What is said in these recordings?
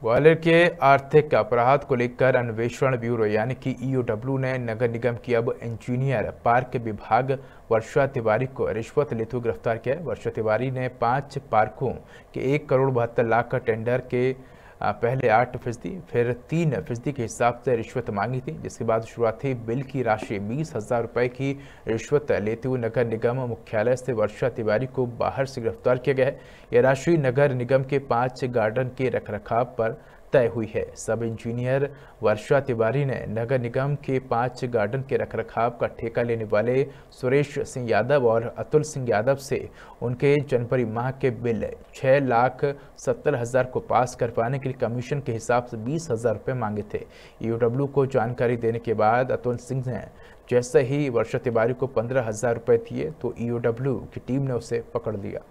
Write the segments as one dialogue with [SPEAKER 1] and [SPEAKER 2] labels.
[SPEAKER 1] ग्वालियर के आर्थिक अपराध को लेकर अन्वेषण ब्यूरो यानी कि ईओडब्ल्यू ने नगर निगम की अब इंजीनियर पार्क विभाग वर्षा तिवारी को रिश्वत लेते हुए गिरफ्तार किया है। वर्षा तिवारी ने 5 पार्कों के 1,72,00,000 का टेंडर के पहले 8% फिर 3% के हिसाब से रिश्वत मांगी थी, जिसके बाद शुरुआती बिल की राशि 20,000 रुपये की रिश्वत लेते हुए नगर निगम मुख्यालय से वर्षा तिवारी को बाहर से गिरफ्तार किया गया है। यह राशि नगर निगम के 5 गार्डन के रखरखाव पर तय हुई है। सब इंजीनियर वर्षा तिवारी ने नगर निगम के 5 गार्डन के रखरखाव का ठेका लेने वाले सुरेश सिंह यादव और अतुल सिंह यादव से उनके जनवरी माह के बिल 6,70,000 को पास करवाने के लिए कमीशन के हिसाब से 20,000 रुपये मांगे थे। ईओडब्ल्यू को जानकारी देने के बाद अतुल सिंह ने जैसे ही वर्षा तिवारी को 15,000 रुपये दिए तो ईओडब्ल्यू की टीम ने उसे पकड़ लिया।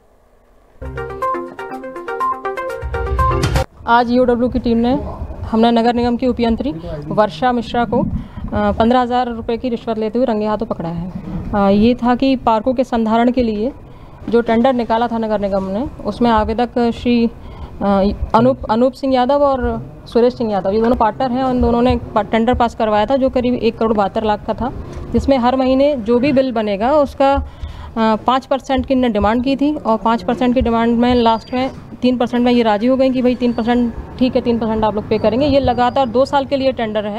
[SPEAKER 2] आज ईओडब्ल्यू की टीम ने हमने नगर निगम की उपयंत्री वर्षा मिश्रा को 15,000 रुपये की रिश्वत लेते हुए रंगे हाथों पकड़ा है। ये था कि पार्कों के संधारण के लिए जो टेंडर निकाला था नगर निगम ने, उसमें आवेदक श्री अनूप सिंह यादव और सुरेश सिंह यादव, ये दोनों पार्टनर हैं। उन दोनों ने टेंडर पास करवाया था जो करीब 1,72,00,000 का था, जिसमें हर महीने जो भी बिल बनेगा उसका 5% की इन्होंने डिमांड की थी और 5% की डिमांड में लास्ट में 3% में ये राजी हो गई कि भाई 3% ठीक है, 3% आप लोग पे करेंगे। ये लगातार 2 साल के लिए टेंडर है।